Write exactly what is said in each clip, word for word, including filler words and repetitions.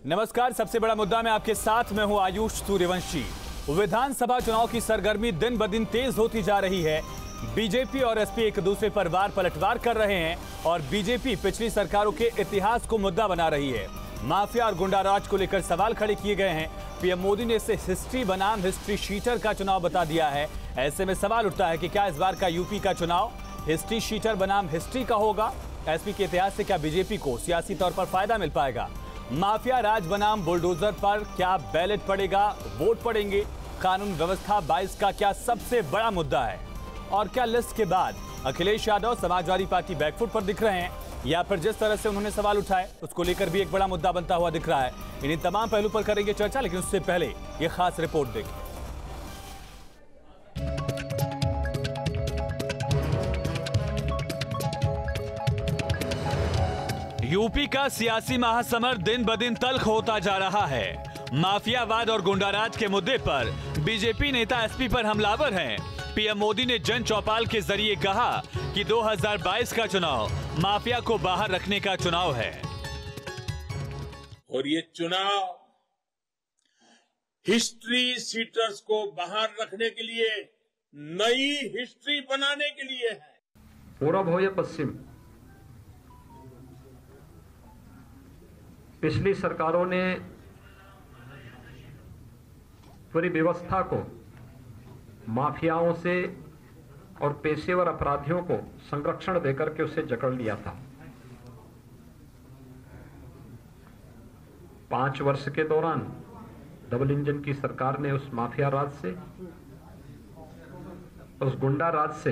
नमस्कार, सबसे बड़ा मुद्दा में आपके साथ में हूं आयुष सूर्यवंशी। विधानसभा चुनाव की सरगर्मी दिन ब दिन तेज होती जा रही है। बीजेपी और एसपी एक दूसरे पर वार पलटवार कर रहे हैं और बीजेपी पिछली सरकारों के इतिहास को मुद्दा बना रही है। माफिया और गुंडाराज को लेकर सवाल खड़े किए गए हैं। पीएम मोदी ने इसे हिस्ट्री बनाम हिस्ट्री शीटर का चुनाव बता दिया है। ऐसे में सवाल उठता है कि क्या इस बार का यूपी का चुनाव हिस्ट्री शीटर बनाम हिस्ट्री का होगा? एसपी के इतिहास से क्या बीजेपी को सियासी तौर पर फायदा मिल पाएगा? माफिया राज बनाम बुलडोजर पर क्या बैलेट पड़ेगा, वोट पड़ेंगे? कानून व्यवस्था बाईस का क्या सबसे बड़ा मुद्दा है? और क्या लिस्ट के बाद अखिलेश यादव समाजवादी पार्टी बैकफुट पर दिख रहे हैं या फिर जिस तरह से उन्होंने सवाल उठाए उसको लेकर भी एक बड़ा मुद्दा बनता हुआ दिख रहा है? इन्हीं तमाम पहलू पर करेंगे चर्चा, लेकिन उससे पहले ये खास रिपोर्ट देखें। यूपी का सियासी महासमर दिन ब दिन तल्ख होता जा रहा है। माफियावाद और गुंडाराज के मुद्दे पर बीजेपी नेता एसपी पर हमलावर हैं। पीएम मोदी ने जन चौपाल के जरिए कहा कि दो हज़ार बाईस का चुनाव माफिया को बाहर रखने का चुनाव है। और ये चुनाव हिस्ट्री सीटर्स को बाहर रखने के लिए, नई हिस्ट्री बनाने के लिए है। पूरब हो या पश्चिम, पिछली सरकारों ने पूरी व्यवस्था को माफियाओं से और पेशेवर अपराधियों को संरक्षण देकर के उसे जकड़ लिया था। पांच वर्ष के दौरान डबल इंजन की सरकार ने उस माफिया राज से, उस गुंडा राज से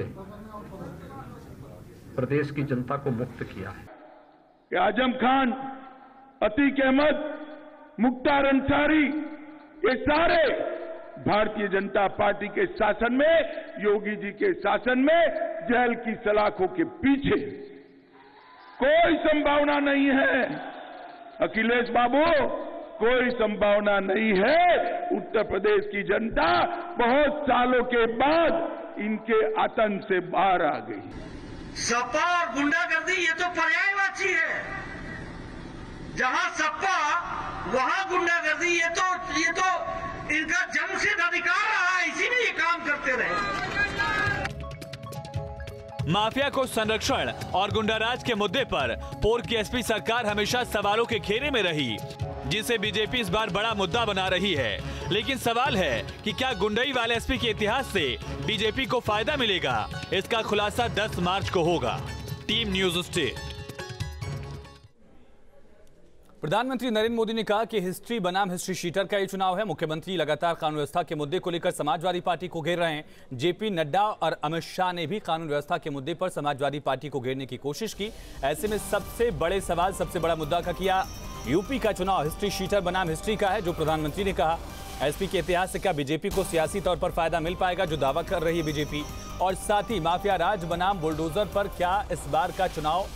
प्रदेश की जनता को मुक्त किया है। आजम खान, अतीक अहमद, मुख्तार अंसारी, ये सारे भारतीय जनता पार्टी के शासन में, योगी जी के शासन में जेल की सलाखों के पीछे। कोई संभावना नहीं है अखिलेश बाबू, कोई संभावना नहीं है। उत्तर प्रदेश की जनता बहुत सालों के बाद इनके आतंक से बाहर आ गई। सपा और गुंडागर्दी ये तो पर्यायवाची है। जहां सपा वहां गुंडागर्दी, ये तो ये तो इनका जन्मसिद्ध अधिकार रहा है, इसी में ये काम करते रहे। माफिया को संरक्षण और गुंडाराज के मुद्दे पर पूर्व की एसपी सरकार हमेशा सवालों के घेरे में रही, जिसे बीजेपी इस बार बड़ा मुद्दा बना रही है। लेकिन सवाल है कि क्या गुंडई वाले एसपी के इतिहास से बीजेपी को फायदा मिलेगा? इसका खुलासा दस मार्च को होगा। Team news state. प्रधानमंत्री नरेंद्र मोदी ने कहा कि हिस्ट्री बनाम हिस्ट्री शीटर का ये चुनाव है। मुख्यमंत्री लगातार कानून व्यवस्था के मुद्दे को लेकर समाजवादी पार्टी को घेर रहे हैं। जेपी नड्डा और अमित शाह ने भी कानून व्यवस्था के मुद्दे पर समाजवादी पार्टी को घेरने की कोशिश की। ऐसे में सबसे बड़े सवाल, सबसे बड़ा मुद्दा का किया यूपी का चुनाव हिस्ट्री शीटर बनाम हिस्ट्री का है, जो प्रधानमंत्री ने कहा। एसपी के इतिहास से क्या बीजेपी को सियासी तौर पर फायदा मिल पाएगा, जो दावा कर रही है बीजेपी? और साथ ही माफिया राज बनाम बुलडोजर पर क्या इस बार का चुनाव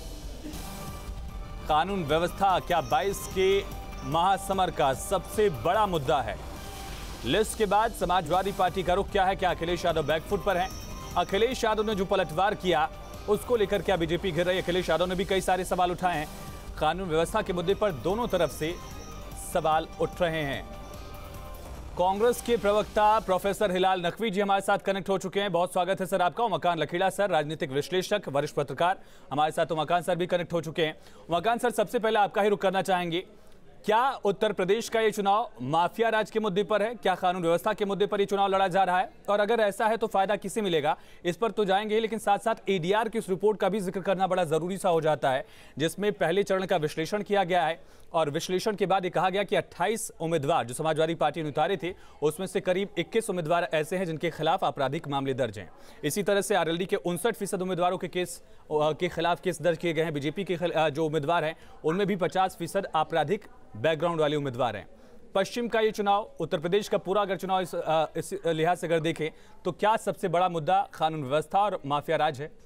कानून व्यवस्था, क्या बाईस के महासमर का सबसे बड़ा मुद्दा है? लिस्ट के बाद समाजवादी पार्टी का रुख क्या है? क्या अखिलेश यादव बैकफुट पर हैं? अखिलेश यादव ने जो पलटवार किया उसको लेकर क्या बीजेपी घेर रही है? अखिलेश यादव ने भी कई सारे सवाल उठाए हैं। कानून व्यवस्था के मुद्दे पर दोनों तरफ से सवाल उठ रहे हैं। कांग्रेस के प्रवक्ता प्रोफेसर हिलाल नकवी जी हमारे साथ कनेक्ट हो चुके हैं। बहुत स्वागत है सर आपका। उमाकांत लखेड़ा सर, राजनीतिक विश्लेषक, वरिष्ठ पत्रकार, हमारे साथ उमाकांत सर भी कनेक्ट हो चुके हैं। उमाकांत सर, सबसे पहले आपका ही रुख करना चाहेंगे, क्या उत्तर प्रदेश का ये चुनाव माफिया राज के मुद्दे पर है? क्या कानून व्यवस्था के मुद्दे पर ये चुनाव लड़ा जा रहा है? और अगर ऐसा है तो फायदा किसे मिलेगा? इस पर तो जाएंगे, लेकिन साथ साथ एडीआर की उस रिपोर्ट का भी जिक्र करना बड़ा जरूरी सा हो जाता है, जिसमें पहले चरण का विश्लेषण किया गया है और विश्लेषण के बाद ये कहा गया कि अट्ठाईस उम्मीदवार जो समाजवादी पार्टी ने उतारे थे, उसमें से करीब इक्कीस उम्मीदवार ऐसे हैं जिनके खिलाफ आपराधिक मामले दर्ज हैं। इसी तरह से आरएलडी के उनसठ फीसद उम्मीदवारों के केस के खिलाफ केस दर्ज किए गए हैं। बीजेपी के जो उम्मीदवार हैं उनमें भी पचास फीसद आपराधिक बैकग्राउंड वाले उम्मीदवार हैं। पश्चिम का ये चुनाव, उत्तर प्रदेश का पूरा अगर चुनाव इस, इस लिहाज से अगर देखें तो क्या सबसे बड़ा मुद्दा कानून व्यवस्था और माफिया राज है?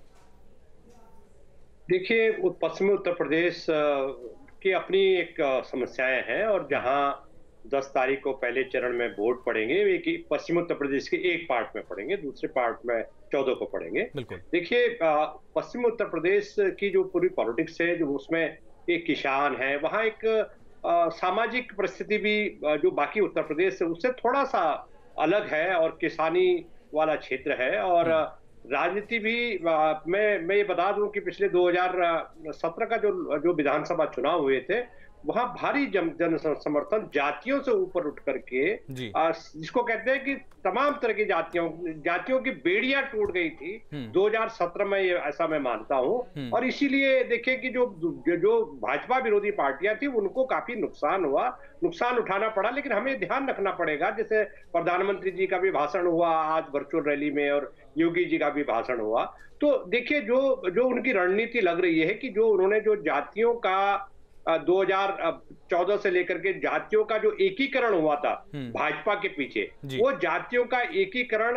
देखिए, पश्चिमी उत्तर प्रदेश की अपनी एक समस्याएं हैं और जहां दस तारीख को पहले चरण में वोट पड़ेंगे, एक पश्चिम उत्तर प्रदेश के एक पार्ट में पड़ेंगे, दूसरे पार्ट में चौदह को पड़ेंगे। देखिए, पश्चिम उत्तर प्रदेश की जो पूरी पॉलिटिक्स है, जो उसमें एक किसान है, वहां एक सामाजिक परिस्थिति भी जो बाकी उत्तर प्रदेश से उससे थोड़ा सा अलग है और किसानी वाला क्षेत्र है। और राजनीति भी मैं मैं ये बता दूं कि पिछले दो हज़ार सत्रह का जो जो विधानसभा चुनाव हुए थे वहां भारी जन, जन समर्थन जातियों से ऊपर उठ करके जिसको कहते हैं कि तमाम तरह की जातियों जातियों की बेड़ियां टूट गई थी दो हज़ार सत्रह में, ये ऐसा मैं मानता हूं। और इसीलिए देखिए कि जो जो भाजपा विरोधी पार्टियां थी उनको काफी नुकसान हुआ, नुकसान उठाना पड़ा। लेकिन हमें ध्यान रखना पड़ेगा, जैसे प्रधानमंत्री जी का भी भाषण हुआ आज वर्चुअल रैली में और योगी जी का भी भाषण हुआ, तो देखिए जो जो उनकी रणनीति लग रही है कि जो उन्होंने जो जातियों का दो हज़ार चौदह से लेकर के जातियों का जो एकीकरण हुआ था भाजपा के पीछे, वो जातियों का एकीकरण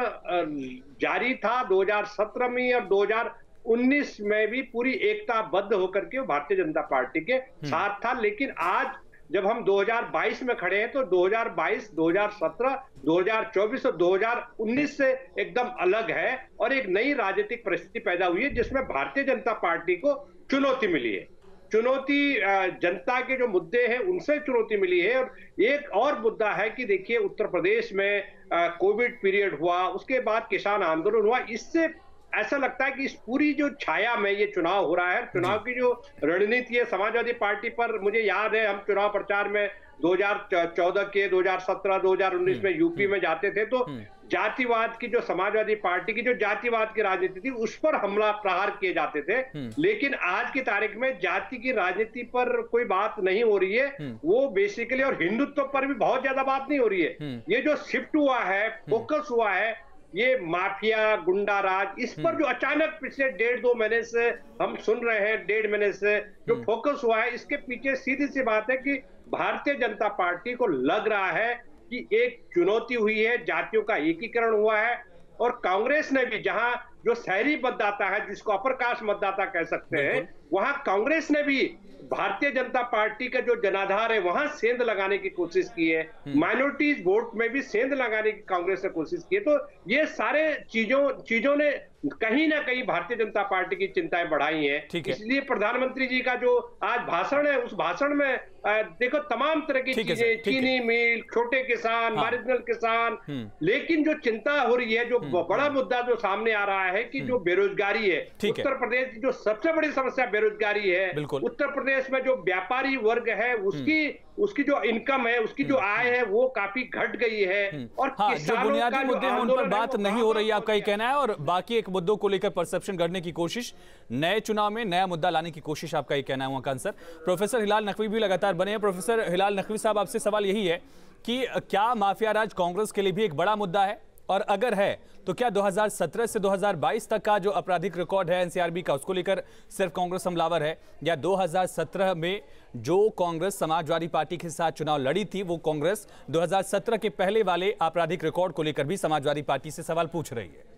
जारी था दो हज़ार सत्रह में और दो हज़ार उन्नीस में भी पूरी एकताबद्ध होकर के भारतीय जनता पार्टी के साथ था। लेकिन आज जब हम दो हज़ार बाईस में खड़े हैं तो दो हज़ार बाईस, दो हज़ार सत्रह, दो हज़ार चौबीस और दो हज़ार उन्नीस से एकदम अलग है और एक नई राजनीतिक परिस्थिति पैदा हुई है जिसमें भारतीय जनता पार्टी को चुनौती मिली है। चुनौती जनता के जो मुद्दे हैं उनसे चुनौती मिली है। और एक और मुद्दा है कि देखिए उत्तर प्रदेश में कोविड पीरियड हुआ, उसके बाद किसान आंदोलन हुआ, इससे ऐसा लगता है कि इस पूरी जो छाया में ये चुनाव हो रहा है, चुनाव की जो रणनीति है समाजवादी पार्टी पर, मुझे याद है हम चुनाव प्रचार में दो हज़ार चौदह के, दो हज़ार सत्रह, दो हज़ार उन्नीस में यूपी में जाते थे तो जातिवाद की जो समाजवादी पार्टी की जो जातिवाद की राजनीति थी उस पर हमला प्रहार किए जाते थे। लेकिन आज की तारीख में जाति की राजनीति पर कोई बात नहीं हो रही है, वो बेसिकली, और हिंदुत्व पर भी बहुत ज्यादा बात नहीं हो रही है। ये जो शिफ्ट हुआ है, फोकस हुआ है, ये माफिया गुंडा राज, इस पर जो अचानक पिछले डेढ़ दो महीने से हम सुन रहे हैं, डेढ़ महीने से जो फोकस हुआ है, इसके पीछे सीधी सी बात है कि भारतीय जनता पार्टी को लग रहा है कि एक चुनौती हुई है, जातियों का एकीकरण हुआ है। और कांग्रेस ने भी, जहां जो शहरी मतदाता है जिसको अपर कास्ट मतदाता कह सकते हैं, वहां कांग्रेस ने भी भारतीय जनता पार्टी का जो जनाधार है वहां सेंध लगाने की कोशिश की है, माइनॉरिटीज वोट में भी सेंध लगाने की कांग्रेस ने कोशिश की है। तो ये सारे चीजों चीजों ने कहीं ना कहीं भारतीय जनता पार्टी की चिंताएं बढ़ाई हैं। इसलिए प्रधानमंत्री जी का जो आज भाषण है, उस भाषण में देखो तमाम तरह की चीजें, चीनी मिल, छोटे किसान, मार्जिनल किसान, लेकिन जो चिंता हो रही है, जो बड़ा मुद्दा जो सामने आ रहा है कि जो बेरोजगारी है, उत्तर प्रदेश की जो सबसे बड़ी समस्या बेरोजगारी है। उत्तर प्रदेश में जो व्यापारी वर्ग है उसकी उसकी जो इनकम है, उसकी जो आय है वो काफी घट गई है। और हाँ, जो बुनियादी मुद्दे हैं उन पर बात नहीं हो रही है, आपका ये कहना है, और बाकी एक मुद्दों को लेकर परसेप्शन करने की कोशिश, नए चुनाव में नया मुद्दा लाने की कोशिश, आपका ये कहना है उमाकांत सर। प्रोफेसर हिलाल नकवी भी लगातार बने हैं। प्रोफेसर हिलाल नकवी साहब, आपसे सवाल यही है कि क्या माफिया राज कांग्रेस के लिए भी एक बड़ा मुद्दा है, और अगर है तो क्या दो हज़ार सत्रह से दो हज़ार बाईस तक का जो आपराधिक रिकॉर्ड है एनसीआरबी का, उसको लेकर सिर्फ कांग्रेस हमलावर है, या दो हज़ार सत्रह में जो कांग्रेस समाजवादी पार्टी के साथ चुनाव लड़ी थी वो कांग्रेस दो हज़ार सत्रह के पहले वाले आपराधिक रिकॉर्ड को लेकर भी समाजवादी पार्टी से सवाल पूछ रही है?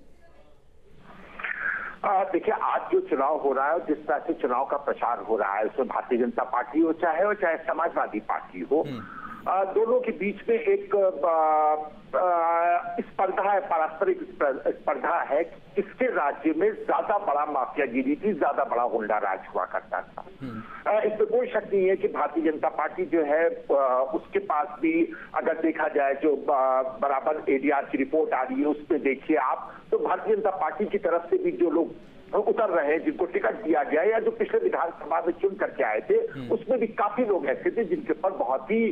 देखिए, आज जो चुनाव हो रहा है, जिस तरह से चुनाव का प्रचार हो रहा है, उसमें भारतीय जनता पार्टी हो चाहे हो चाहे समाजवादी पार्टी हो, दोनों के बीच में एक स्पर्धा है, पारस्परिक स्पर्धा है, किसके राज्य में ज्यादा बड़ा माफियागिरी थी, ज्यादा बड़ा गुंडा राज हुआ करता था। इसमें कोई शक नहीं है कि भारतीय जनता पार्टी जो है उसके पास भी, अगर देखा जाए जो बराबर एडीआर की रिपोर्ट आ रही है उसमें देखिए आप, तो भारतीय जनता पार्टी की तरफ से भी जो लोग उतर रहे हैं, जिनको टिकट दिया गया या जो पिछले विधानसभा में चुन करके आए थे, उसमें भी काफी लोग ऐसे थे जिनके ऊपर बहुत ही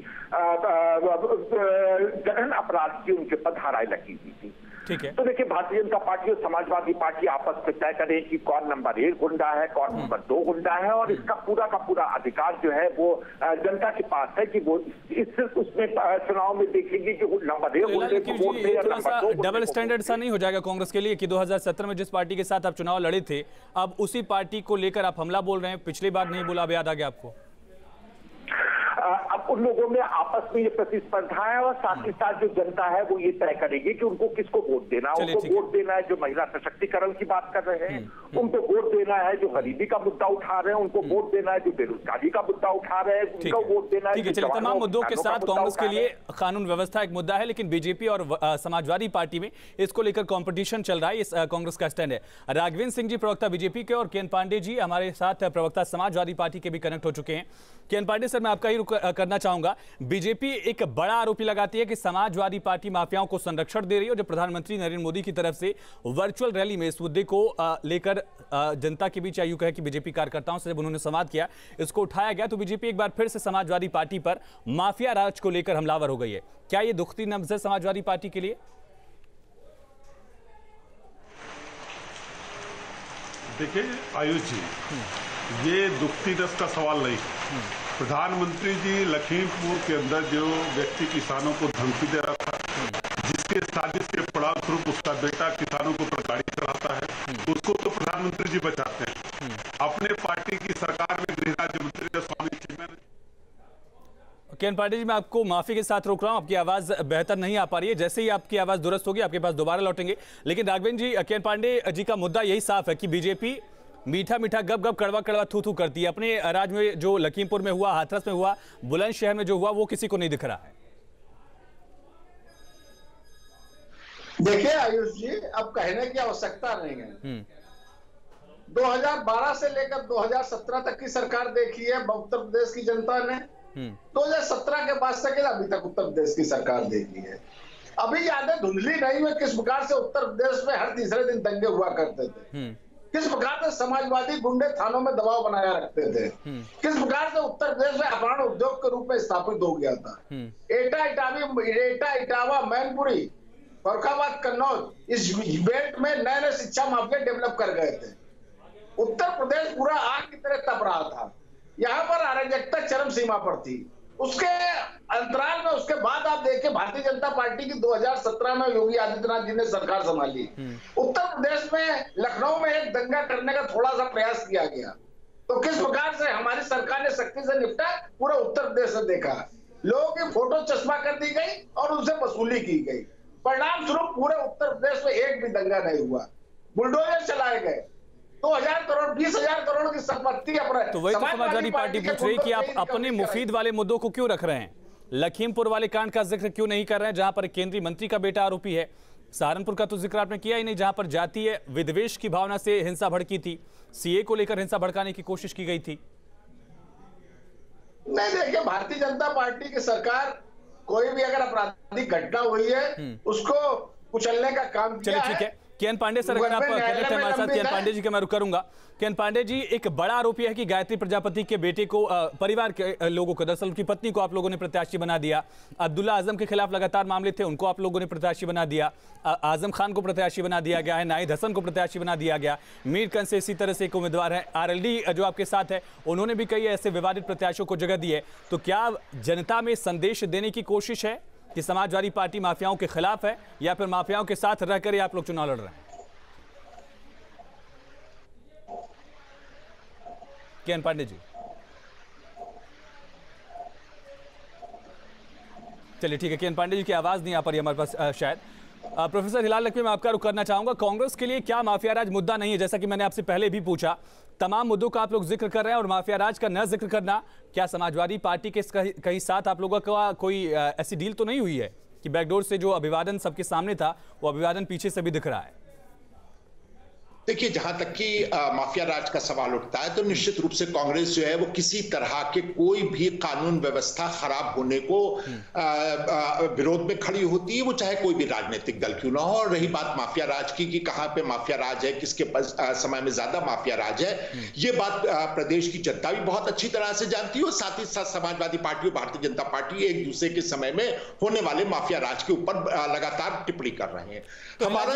गहन अपराध की उनके ऊपर धाराएं लगी हुई थी। ठीक है। तो देखिए, भारतीय जनता पार्टी और समाजवादी पार्टी आपस में तय करें कि कौन नंबर एक गुंडा है, कौन नंबर दो गुंडा है, और इसका पूरा का पूरा अधिकार जो है वो जनता के पास है कि वो इससे उसमें चुनाव में देखेंगे कि नंबर एक गुंडे को वोट दे या नंबर दो। डबल स्टैंडर्ड सा नहीं हो जाएगा कांग्रेस के लिए कि दो हज़ार सत्रह में जिस पार्टी के साथ आप चुनाव लड़े थे, अब उसी पार्टी को लेकर आप हमला बोल रहे हैं? पिछली बार नहीं बोला, अब याद आ गया आपको? अब उन लोगों में आपस में ये प्रतिस्पर्धा है, और साथ ही साथ जो जनता है वो ये तय करेगी कि उनको किसको वोट देना है। उनको वोट देना है जो महिला सशक्तिकरण की बात कर रहे हैं, उनको वोट देना है जो गरीबी का मुद्दा उठा रहे हैं, उनको वोट देना है जो बेरोजगारी का मुद्दा उठा रहे हैं, उनको वोट देना है। ठीक है, चलिए, तमाम मुद्दों के साथ कांग्रेस के लिए कानून व्यवस्था एक मुद्दा है, लेकिन बीजेपी और समाजवादी पार्टी में इसको लेकर कॉम्पिटिशन चल रहा है, इस कांग्रेस का स्टैंड है। राघवेंद्र सिंह जी प्रवक्ता बीजेपी के और केएन पांडे जी हमारे साथ प्रवक्ता समाजवादी पार्टी के भी कनेक्ट हो चुके हैं। केएन पांडे सर, मैं आपका ही करना चाहूंगा। बीजेपी एक बड़ा आरोपी लगाती है कि समाजवादी पार्टी माफियाओं को संरक्षण दे रही है, और जब प्रधानमंत्री नरेंद्र मोदी की तरफ से वर्चुअल रैली में इस मुद्दे को लेकर जनता के बीच आयु कहे कि बीजेपी कार्यकर्ताओं से जब उन्होंने संवाद किया, इसको उठाया गया, तो बीजेपी एक बार फिर से समाजवादी पार्टी पर माफिया राज को लेकर हमलावर हो गई है। क्या ये दुखती नब्ज है समाजवादी पार्टी के लिए? देखिए आयुष जी, ये दुखती नब्ज का सवाल नहीं। प्रधानमंत्री जी लखीमपुर के अंदर जो व्यक्ति किसानों को धमकी दे रहा था, जिसके साजिश के फलस्वरूप उसका बेटा किसानों को गाड़ी चलाता है, उसको तो प्रधानमंत्री जी बचाते हैं। अपने पार्टी की सरकार में गृह राज्य मंत्री स्वामी चिन्मयानंद। किरण पांडे जी, मैं आपको माफी के साथ रोक रहा हूं, आपकी आवाज बेहतर नहीं आ पा रही है। जैसे ही आपकी आवाज दुरुस्त होगी आपके पास दोबारा लौटेंगे। लेकिन राघवेंद्र जी, किरण पांडे जी का मुद्दा यही साफ है कि बीजेपी मीठा मीठा गप गप कड़वा कड़वा थू थू करती है। अपने राज्य में जो लखीमपुर में हुआ, हाथरस में हुआ, बुलंदशहर में जो हुआ, वो किसी को नहीं दिख रहा है। देखिए आयुष जी, अब कहने की आवश्यकता नहीं है। दो हज़ार बारह से लेकर दो हज़ार सत्रह तक की सरकार देखी है उत्तर प्रदेश की जनता ने। दो हज़ार सत्रह के बाद से अभी तक उत्तर प्रदेश की सरकार देखी है। अभी यादें धुंधली नहीं हुई किस प्रकार से उत्तर प्रदेश में हर तीसरे दिन दंगे हुआ करते थे, किस प्रकार से समाजवादी गुंडे थानों में दबाव बनाया रखते थे, किस प्रकार से उत्तर प्रदेश में अपहरण उद्योग के रूप में स्थापित हो गया था। एटा इटावी एटा इटावा मैनपुरी फरुखाबाद कन्नौज इस बेल्ट में नए नए शिक्षा माफिया डेवलप कर गए थे। उत्तर प्रदेश पूरा आग की तरह तप रहा था। यहाँ पर अराजकता चरम सीमा पर थी। उसके अंतराल में उसके बाद आप देखिए भारतीय जनता पार्टी की दो हज़ार सत्रह में योगी आदित्यनाथ जी ने सरकार संभाली। उत्तर प्रदेश में लखनऊ में एक दंगा करने का थोड़ा सा प्रयास किया गया, तो किस प्रकार से हमारी सरकार ने सख्ती से निपटा पूरे उत्तर प्रदेश से देखा। लोगों की फोटो चश्मा कर दी गई और उनसे वसूली की गई। परिणाम स्वरूप पूरे उत्तर प्रदेश में एक भी दंगा नहीं हुआ। बुलडोजर चलाए गए, दो हजार करोड़ बीस हजार करोड़ की संपत्ति अपने। तो वही तो समाजवादी पार्टी पूछ रही कि आप अपने मुफीद वाले मुद्दों को क्यों रख रहे हैं? लखीमपुर वाले कांड का जिक्र क्यों नहीं कर रहे हैं, जहां पर केंद्रीय मंत्री का बेटा आरोपी है? सहारनपुर का तो जिक्र आपने किया ही नहीं, जहां पर जातीय विद्वेष की भावना से हिंसा भड़की थी, सीए को लेकर हिंसा भड़काने की कोशिश की गई थी। नहीं, देखिए भारतीय जनता पार्टी की सरकार कोई भी अगर आपराधिक घटना हुई है उसको कुचलने का काम किया है। ठीक है किरण पांडे सर, अगर आप कनेक्ट हैं हमारे साथ, किरण पांडे जी के मैं रुक करूंगा। किरण पांडे जी, एक बड़ा आरोपी है कि गायत्री प्रजापति के बेटे को, परिवार के लोगों को, दरअसल उनकी पत्नी को आप लोगों ने प्रत्याशी बना दिया। अब्दुल्ला आजम के खिलाफ लगातार मामले थे, उनको आप लोगों ने प्रत्याशी बना दिया। आजम खान को प्रत्याशी बना दिया गया है, नाहिद हसन को प्रत्याशी बना दिया गया। मीर कंस से इसी तरह से एक उम्मीदवार है। आरएलडी जो आपके साथ है, उन्होंने भी कई ऐसे विवादित प्रत्याशियों को जगह दी है। तो क्या जनता में संदेश देने की कोशिश है कि समाजवादी पार्टी माफियाओं के खिलाफ है, या फिर माफियाओं के साथ रहकर आप लोग चुनाव लड़ रहे हैं? किरण पांडे जी, चलिए ठीक है, किरण पांडे जी की आवाज नहीं आ पा रही हमारे पास शायद। आ, प्रोफेसर हिलाल नकवी, मैं आपका रुख करना चाहूंगा। कांग्रेस के लिए क्या माफिया राज मुद्दा नहीं है? जैसा कि मैंने आपसे पहले भी पूछा, तमाम मुद्दों का आप लोग जिक्र कर रहे हैं और माफिया राज का न जिक्र करना, क्या समाजवादी पार्टी के कहीं साथ आप लोगों का कोई ऐसी डील तो नहीं हुई है कि बैकडोर से जो अभिवादन सबके सामने था वो अभिवादन पीछे से भी दिख रहा है? देखिए, जहां तक कि माफिया राज का सवाल उठता है तो निश्चित रूप से कांग्रेस जो है वो किसी तरह के कोई भी कानून व्यवस्था खराब होने को विरोध में खड़ी होती है, वो चाहे कोई भी राजनीतिक दल क्यों ना हो। और रही बात माफिया राज की कि कहां पे माफिया राज है, किसके पास समय में ज्यादा माफिया राज है, ये बात प्रदेश की जनता भी बहुत अच्छी तरह से जानती है। और साथ ही साथ समाजवादी पार्टी और भारतीय जनता पार्टी एक दूसरे के समय में होने वाले माफिया राज के ऊपर लगातार टिप्पणी कर रहे हैं। हमारा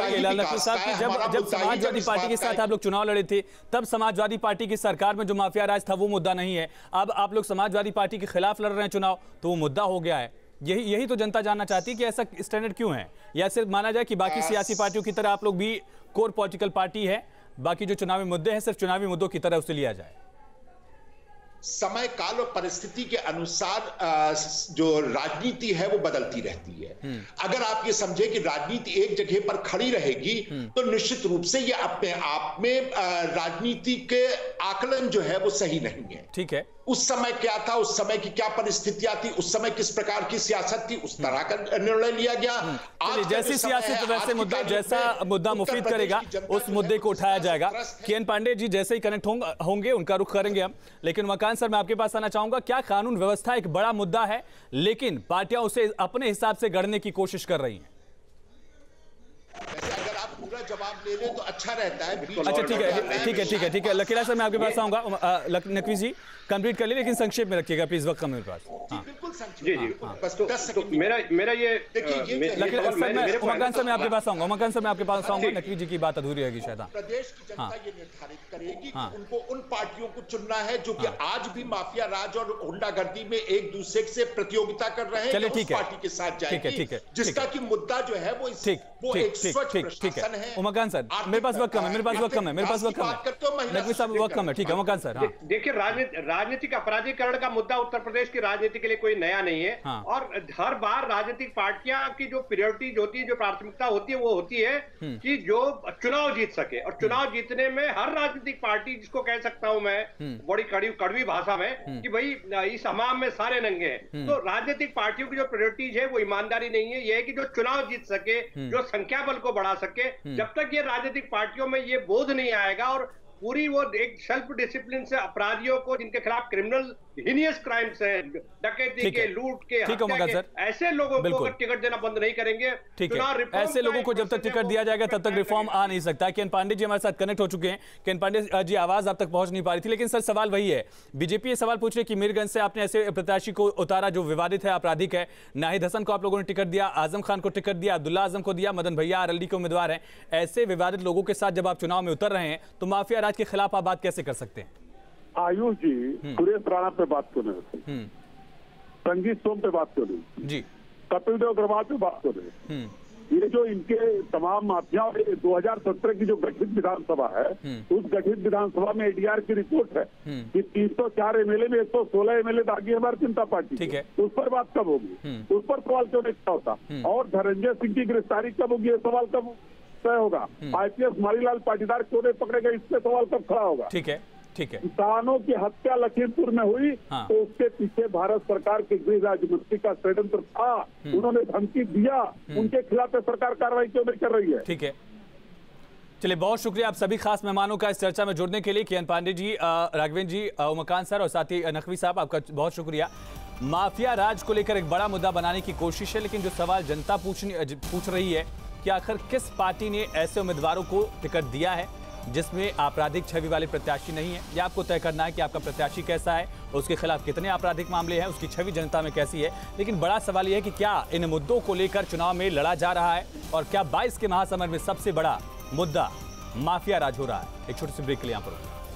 समाजवादी पार्टी के साथ आप लोग चुनाव लड़े थे, तब समाजवादी पार्टी की सरकार में जो माफिया राज था वो मुद्दा नहीं है। अब आप लोग समाजवादी पार्टी के खिलाफ लड़ रहे हैं चुनाव, तो वो मुद्दा हो गया है। यही यही तो जनता जानना चाहती है कि ऐसा स्टैंडर्ड क्यों है, या सिर्फ माना जाए कि बाकी सियासी पार्टियों की तरह आप लोग भी कोर पॉलिटिकल पार्टी है, बाकी जो चुनावी मुद्दे हैं सिर्फ चुनावी मुद्दों की तरह उसे लिया जाए? समय काल और परिस्थिति के अनुसार जो राजनीति है वो बदलती रहती है। अगर आप ये समझे कि राजनीति एक जगह पर खड़ी रहेगी तो निश्चित रूप से ये अपने आप में राजनीति के आकलन जो है वो सही नहीं है। ठीक है, उस समय क्या था, उस समय की क्या परिस्थितियां थी, उस समय किस प्रकार की सियासत थी, उस तरह का निर्णय लिया गया। आज जैसी सियासत वैसे मुद्दा, जैसा मुद्दा मुफीद करेगा उस मुद्दे को उठाया जाएगा। किरण पांडे जी जैसे ही कनेक्ट होंगे उनका रुख करेंगे हम, लेकिन वकास उमाकांत सर, मैं आपके पास आना चाहूंगा, क्या कानून व्यवस्था एक बड़ा मुद्दा है लेकिन पार्टियां उसे अपने हिसाब से गढ़ने की कोशिश कर रही हैं? अगर आप पूरा जवाब ले लें तो अच्छा रहता है। अच्छा ठीक है ठीक है ठीक है ठीक है लकीला सर, मैं आपके पास आऊंगा। नकवी जी कंप्लीट कर लिए, लेकिन संक्षेप में रखिएगा प्लीज, वक्त कम है मेरे पास। हाँ। बिल्कुल संक्षेप। जी जी बस तो, तो मेरा मेरा ये लकीला सर, मैं उमाकांत सर मैं आपके पास आऊंगा। उमाकांत सर मैं आपके पास आऊंगा, नकवी जी की बात अधूरी रहेगी शायद। प्रदेश की जनता ये निर्धारित करेगी कि उनको उन पार्टियों को चुनना है जो कि आज भी माफिया राज और गुंडागर्दी में एक दूसरे से प्रतियोगिता कर रहे हैं। चलिए ठीक है, पार्टी के साथ जाएगी ठीक है, जिसका की मुद्दा जो है वो वो एक स्वच्छ प्रशासन है। उमाकांत सर मेरे पास वक्त कम है, मेरे पास वक्त कम है, मेरे पास वक्त कम है, नकवी साहब वक्त कम है। ठीक है उमाकांत सर। देखिए राजनीतिक अपराधीकरण का मुद्दा उत्तर प्रदेश की राजनीति के लिए कोई नया नहीं है। हाँ। और हर बार राजनीतिक पार्टियां की जो प्रायोरिटीज होती है, जो प्राथमिकता होती है, वो होती है कि जो चुनाव जीत सके। और चुनाव जीतने में हर राजनीतिक पार्टी, जिसको कह सकता हूं मैं बड़ी कड़ी कड़वी भाषा में, कि भाई इस हमाम में सारे नंगे हैं। तो राजनीतिक पार्टियों की जो प्रायोरिटीज है वो ईमानदारी नहीं है, यह है कि जो चुनाव जीत सके, जो संख्या बल को बढ़ा सके। जब तक ये राजनीतिक पार्टियों में ये बोध नहीं आएगा और पूरी वो एक सेल्फ डिसिप्लिन से अपराधियों को, जिनके खिलाफ क्रिमिनल हिनियस क्राइम्स है, डकैती के, लूट के, हत्या के, ऐसे लोगों को अगर टिकट देना बंद नहीं करेंगे, ठीक है, ऐसे लोगों को जब तक टिकट दिया जाएगा तब तक रिफॉर्म आ नहीं सकता। किरण पांडे जी हमारे साथ कनेक्ट हो चुके हैं। किरण पांडे जी आवाज आप तक पहुंच नहीं पा रही थी, लेकिन सर सवाल वही है, बीजेपी ये सवाल पूछ रही है कि मीरगंज से आपने ऐसे प्रत्याशी को उतारा जो विवादित है, आपराधिक है। नाहिद हसन को आप लोगों ने टिकट दिया, आजम खान को टिकट दिया, अब्दुल्ला आजम को दिया, मदन भैया आरएलडी के उम्मीदवार हैं। ऐसे विवादित लोगों के साथ जब आप चुनाव में उतर रहे हैं तो माफिया राज के खिलाफ आप बात कैसे कर सकते हैं? आयुष जी सुरेश राणा पे बात क्यों नहीं, संगीत सोम पे बात क्यों नहीं जी, कपिल देव अग्रवाल पे बात क्यों नहीं? ये जो इनके तमाम माफिया दो हजार सत्रह की जो गठित विधानसभा है, उस गठित विधानसभा में एडीआर की रिपोर्ट है कि तीन सौ चार एमएलए में एक सौ सोलह एमएलए दागी है भारतीय जनता पार्टी। ठीक है, उस पर बात कब होगी? उस पर सवाल क्यों नहीं खड़ा होता? और धनंजय सिंह की गिरफ्तारी कब होगी? ये सवाल कब तय होगा? आईपीएस मारीलाल पाटीदार क्यों नहीं पकड़ेगा? इस पे सवाल कब खड़ा होगा? ठीक है ठीक है। किसानों की हत्या लखीमपुर में हुई, हाँ। तो उसके पीछे भारत सरकार के गृह राज्य मंत्री का षड्यंत्र था, उन्होंने धमकी दिया, उनके खिलाफ सरकार कार्रवाई क्यों नहीं कर रही है? ठीक है, चलिए बहुत शुक्रिया आप सभी खास मेहमानों का इस चर्चा में जुड़ने के लिए। किरण पांडे जी, राघवेंद्र जी, उमाकांत सर और साथ ही नकवी साहब, आपका बहुत शुक्रिया। माफिया राज को लेकर एक बड़ा मुद्दा बनाने की कोशिश है, लेकिन जो सवाल जनता पूछनी पूछ रही है कि आखिर किस पार्टी ने ऐसे उम्मीदवारों को टिकट दिया है जिसमें आपराधिक छवि वाले प्रत्याशी नहीं है। यह आपको तय करना है कि आपका प्रत्याशी कैसा है, उसके खिलाफ कितने आपराधिक मामले हैं, उसकी छवि जनता में कैसी है। लेकिन बड़ा सवाल यह है कि क्या इन मुद्दों को लेकर चुनाव में लड़ा जा रहा है और क्या बाईस के महासमर में सबसे बड़ा मुद्दा माफिया राज हो रहा है। एक छोटी सी ब्रेक के लिए यहाँ पर